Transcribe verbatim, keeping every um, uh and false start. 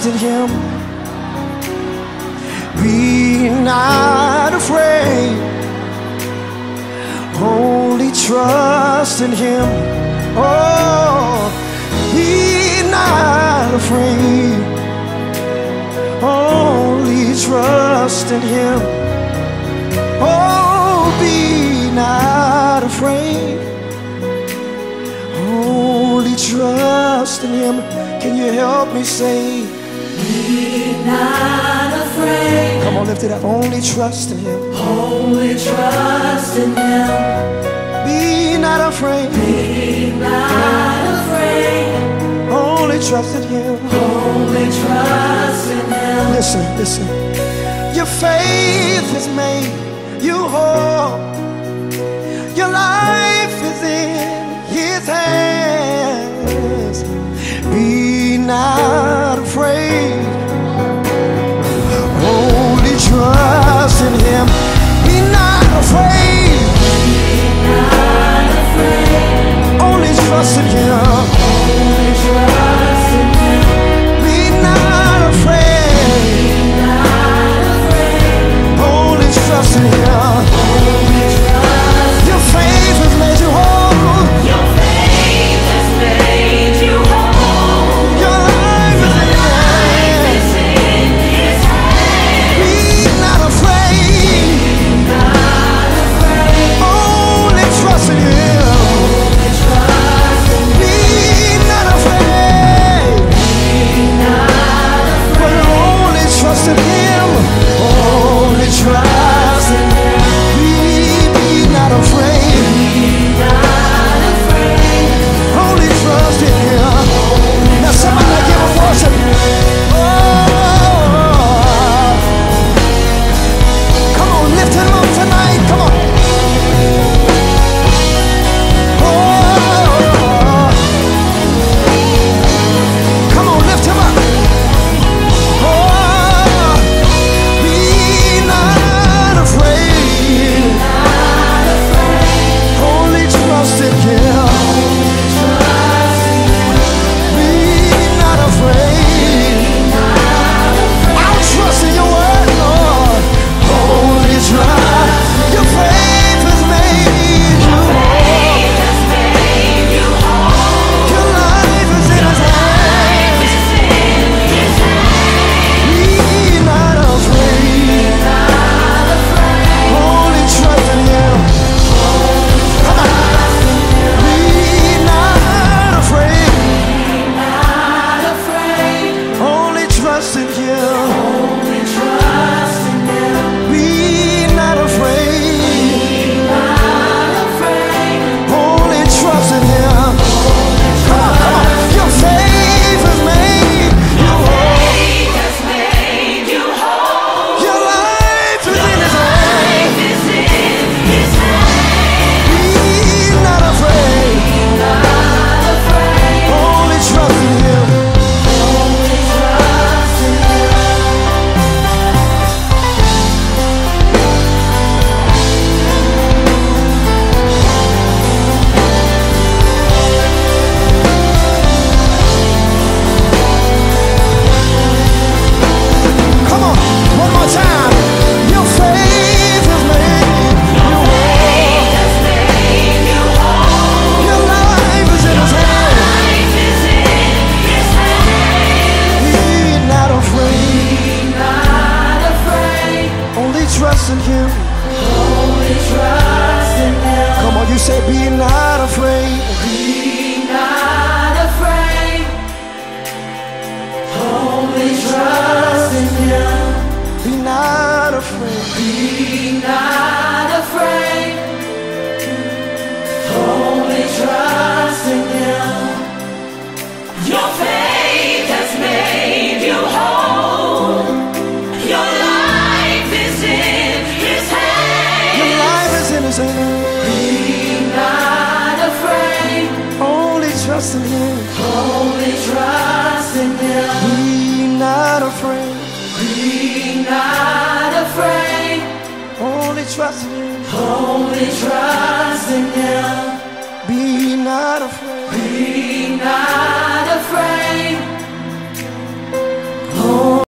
trust in Him. Be not afraid. Only trust in Him. Oh, be not afraid. Only trust in Him. Oh, be not afraid. Only trust in Him. Can you help me say, be not afraid. Come on, lift it up. Only trust in Him. Only trust in Him. Be not afraid. Be not afraid. Only trust in Him. Only trust in Him. Listen, listen. Your faith has made you whole. Your life is in His hands. Be not afraid. Only trust in Him. Be not afraid. Be not afraid. Only trust in Him. Only trust in Him. Be not afraid. Be not afraid. Only trust in Him. Only trust. Your faith has made you whole. Your faith has made you whole. Your life is in His hands. It's in His hands. Be not afraid. Not afraid. Only trust in Him. Only trust in Him. Be not afraid. Not afraid. But only trust in Him. Only trust in Him. Be, be not afraid. Not afraid. Only trust in Him. Now somebody give Him worship. Oh, come on, lift Him up tonight. Come on. Oh, come on, lift Him up. Oh, be not afraid. Not afraid. Only trust in Him. Be not afraid. I'll trust in Your word, Lord. Only trust. Your faith has made you whole. Has made you whole. Your life is in His hands. It's in His hands. Be not afraid. Not afraid. Only trust in Him. Come on. Be not afraid. Not afraid. Only trust in Him. Only trust in Him. Be not afraid. Not afraid. Only trust in Him. Come on, come on. Your faith has made you whole. Faith has made you whole. Your life is in His hands. Life is in His hands. Be not afraid. Not afraid. Only trust in Him. Only trust in Him. Come on, one more time. Your faith has made you whole. Has made you whole. Your life is in His hands. Life is in His hands. Be not afraid. Not afraid. Only trust in Him. Only trust in Him. Come on, you say, be not afraid. Be not afraid. Only trust in Him. Be not afraid. Be not afraid. Only trust in Him. Your faith has made you whole. Your life is in His hands. Your life is in His hands. Be not afraid. Only trust in Him. Only trust in Him. Be not afraid. Be not afraid. Only trust in Him. Only trust in Him. Be not afraid. Be not